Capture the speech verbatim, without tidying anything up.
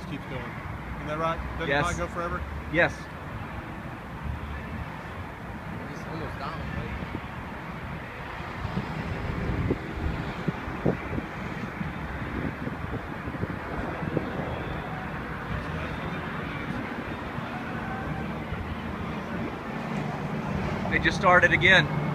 just keeps going. Isn't that right? Doesn't Yes. it not go forever? Yes. It's almost down, right? They just started again.